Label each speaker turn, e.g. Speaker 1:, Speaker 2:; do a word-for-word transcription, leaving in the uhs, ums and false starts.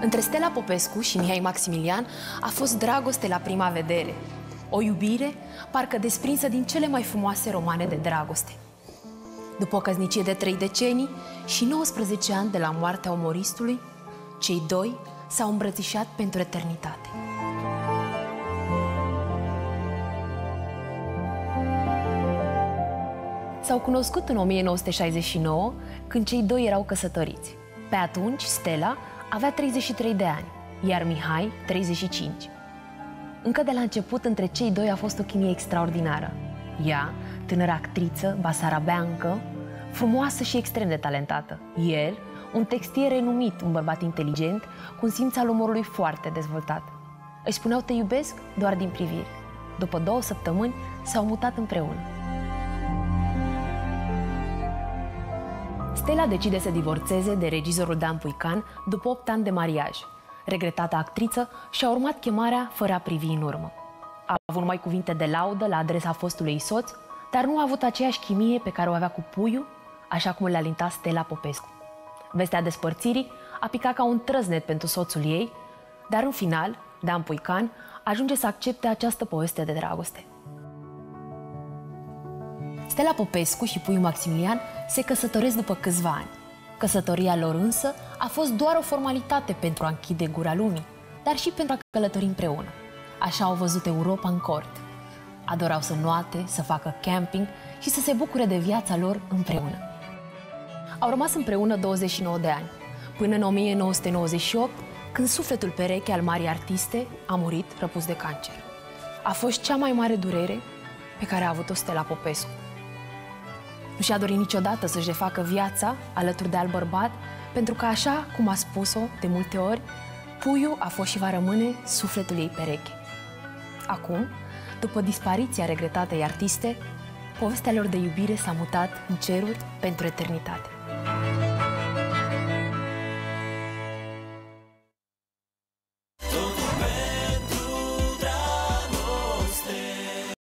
Speaker 1: Între Stella Popescu și Mihai Maximilian a fost dragoste la prima vedere. O iubire parcă desprinsă din cele mai frumoase romane de dragoste. După o căsnicie de trei decenii și nouăsprezece ani de la moartea umoristului, cei doi s-au îmbrățișat pentru eternitate. S-au cunoscut în o mie nouă sute șaizeci și nouă, când cei doi erau căsătoriți. Pe atunci, Stella avea treizeci și trei de ani, iar Mihai treizeci și cinci. Încă de la început, între cei doi a fost o chimie extraordinară. Ea, tânără actriță, basarabeancă, frumoasă și extrem de talentată. El, un textier renumit, un bărbat inteligent, cu un simț al umorului foarte dezvoltat. Își spuneau te iubesc doar din priviri. După două săptămâni s-au mutat împreună. Stella decide să divorțeze de regizorul Dan Puican după opt ani de mariaj. Regretată actriță și-a urmat chemarea fără a privi în urmă. A avut numai cuvinte de laudă la adresa fostului soț, dar nu a avut aceeași chimie pe care o avea cu Puiu, așa cum le alinta Stella Popescu. Vestea despărțirii a picat ca un trăznet pentru soțul ei, dar în final, Dan Puican ajunge să accepte această poveste de dragoste. Stella Popescu și Puiu Maximilian se căsătoresc după câțiva ani. Căsătoria lor însă a fost doar o formalitate pentru a închide gura lumii, dar și pentru a călători împreună. Așa au văzut Europa în cort. Adorau să înoate, să facă camping și să se bucure de viața lor împreună. Au rămas împreună douăzeci și nouă de ani, până în o mie nouă sute nouăzeci și opt, când sufletul pereche al marii artiste a murit răpus de cancer. A fost cea mai mare durere pe care a avut-o Stella Popescu. Nu și-a dorit niciodată să-și refacă viața alături de alt bărbat, pentru că, așa cum a spus-o de multe ori, Puiu a fost și va rămâne sufletul ei pereche. Acum, după dispariția regretatei artiste, povestea lor de iubire s-a mutat în ceruri pentru eternitate.